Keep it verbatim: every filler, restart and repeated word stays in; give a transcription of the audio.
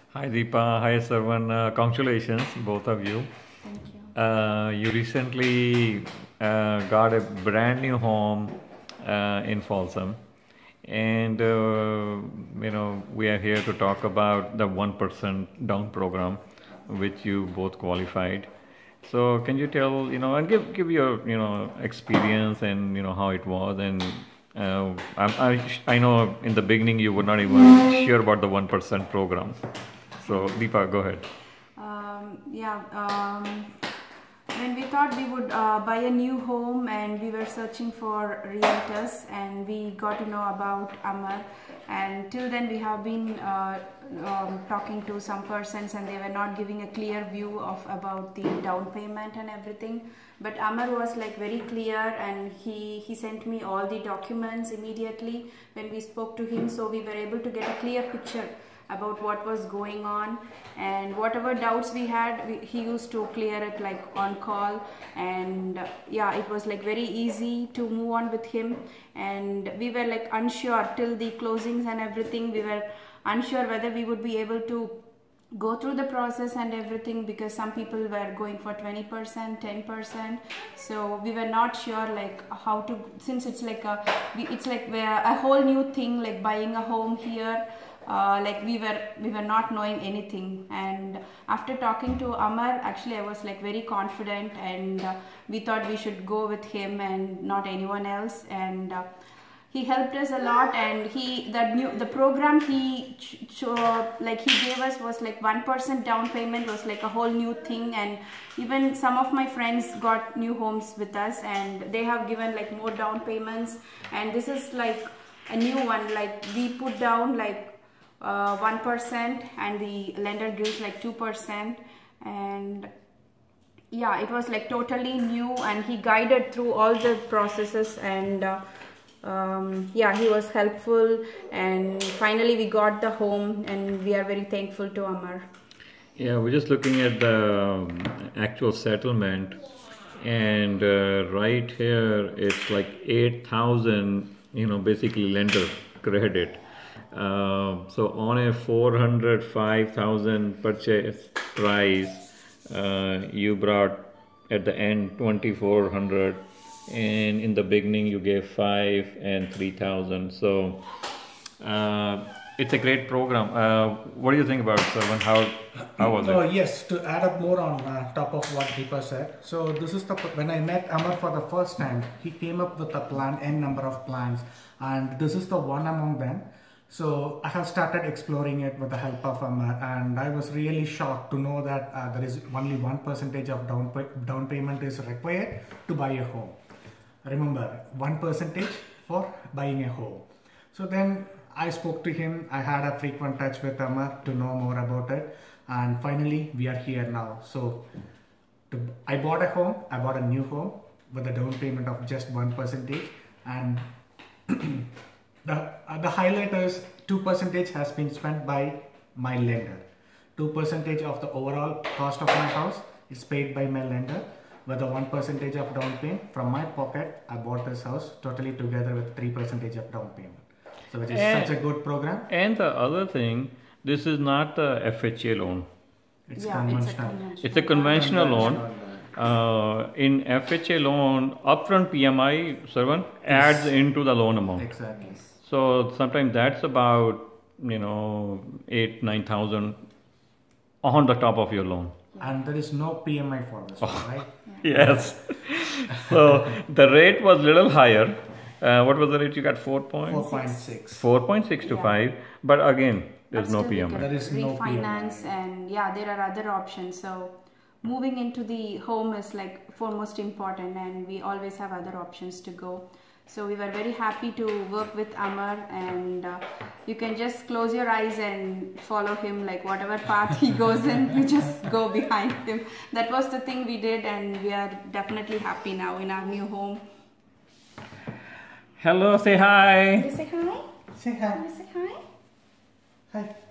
Hi Deepa, hi Sarvan. Uh, congratulations, both of you. Thank you. Uh, you recently uh, got a brand new home uh, in Folsom, and uh, you know we are here to talk about the one percent down program, which you both qualified. So can you tell you know and give give your you know experience and you know how it was and uh, I, I I know in the beginning you were not even sure about the one percent program. So Deepa, go ahead. Um, yeah, um, when we thought we would uh, buy a new home and we were searching for realtors and we got to know about Amar, and till then we have been uh, um, talking to some persons and they were not giving a clear view of about the down payment and everything. But Amar was like very clear and he, he sent me all the documents immediately when we spoke to him, so we were able to get a clear picture about what was going on, and whatever doubts we had we, he used to clear it like on call. And uh, yeah, it was like very easy to move on with him, and we were like unsure till the closings and everything. We were unsure whether we would be able to go through the process and everything, because some people were going for twenty percent, ten percent, so we were not sure like how to, since it's like a it's like a whole new thing, like buying a home here. Uh, like we were we were not knowing anything, and after talking to Amar, actually I was like very confident, and uh, we thought we should go with him and not anyone else. And uh, he helped us a lot, and he the new the program he ch like he gave us was like one percent down payment, was like a whole new thing. And even some of my friends got new homes with us and they have given like more down payments, and this is like a new one. Like we put down like uh, one percent and the lender gives like two percent, and yeah, it was like totally new, and he guided through all the processes. And uh, um, yeah, he was helpful, and finally we got the home, and we are very thankful to Amar. Yeah, we're just looking at the um, actual settlement, and uh, right here it's like eight thousand, you know, basically lender credit. Uh, so on a four hundred five thousand purchase price, uh, you brought at the end twenty-four hundred, and in the beginning you gave five and three thousand. So uh, it's a great program. Uh, what do you think about it, Sarvan? How how was it? Oh yes, to add up more on uh, top of what Deepa said. So this is the when I met Amar for the first time, he came up with a plan, n number of plans, and this is the one among them. So I have started exploring it with the help of Amar, and I was really shocked to know that uh, there is only one percentage of down pay down payment is required to buy a home. Remember, one percentage for buying a home. So then I spoke to him. I had a frequent touch with Amar to know more about it, and finally we are here now. So to, I bought a home. I bought a new home with a down payment of just one percentage, and the uh, the highlight is two percentage has been spent by my lender. Two percentage of the overall cost of my house is paid by my lender, with a one percentage of down payment from my pocket. I bought this house totally together with three percentage of down payment. So which is And- such a good program. And the other thing, this is not the F H A loan. It's Yeah, it's a conventional. conventional. It's a conventional loan. Uh, in F H A loan, upfront P M I, Sarvan, adds into the loan amount. Exactly. So sometimes that's about, you know, eight, nine thousand on the top of your loan. And there is no P M I for this one, right? Yes. So the rate was little higher. Uh, what was the rate you got? Four point? four point six. Four point six to Yeah. five. But again, there's But no still we P M I. can There is no P M I. refinance, and yeah, there are other options. So moving into the home is like foremost important, and we always have other options to go. So we were very happy to work with Amar, and uh, you can just close your eyes and follow him, like whatever path he goes in, you just go behind him. That was the thing we did, and we are definitely happy now in our new home. Hello, say hi. Say hi. Say hi. Say hi. Hi.